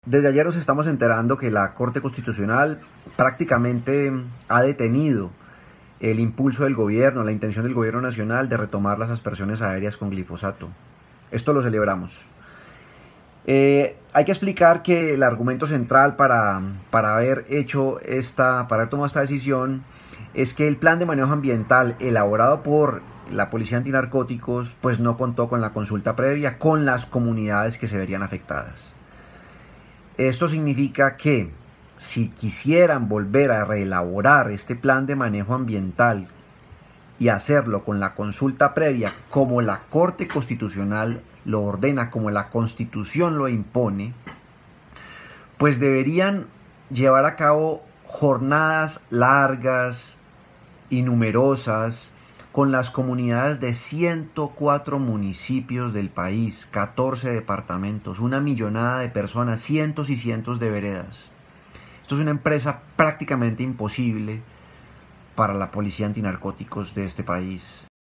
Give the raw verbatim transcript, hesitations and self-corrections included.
Desde ayer nos estamos enterando que la Corte Constitucional prácticamente ha detenido el impulso del gobierno, la intención del gobierno nacional de retomar las aspersiones aéreas con glifosato. Esto lo celebramos. Eh, hay que explicar que el argumento central para, para haber hecho esta, para haber tomado esta decisión es que el plan de manejo ambiental elaborado por la Policía Antinarcóticos pues no contó con la consulta previa con las comunidades que se verían afectadas. Esto significa que si quisieran volver a reelaborar este plan de manejo ambiental y hacerlo con la consulta previa como la Corte Constitucional lo ordena, como la Constitución lo impone, pues deberían llevar a cabo jornadas largas y numerosas con las comunidades de ciento cuatro municipios del país, catorce departamentos, una millonada de personas, cientos y cientos de veredas. Esto es una empresa prácticamente imposible para la policía antinarcóticos de este país.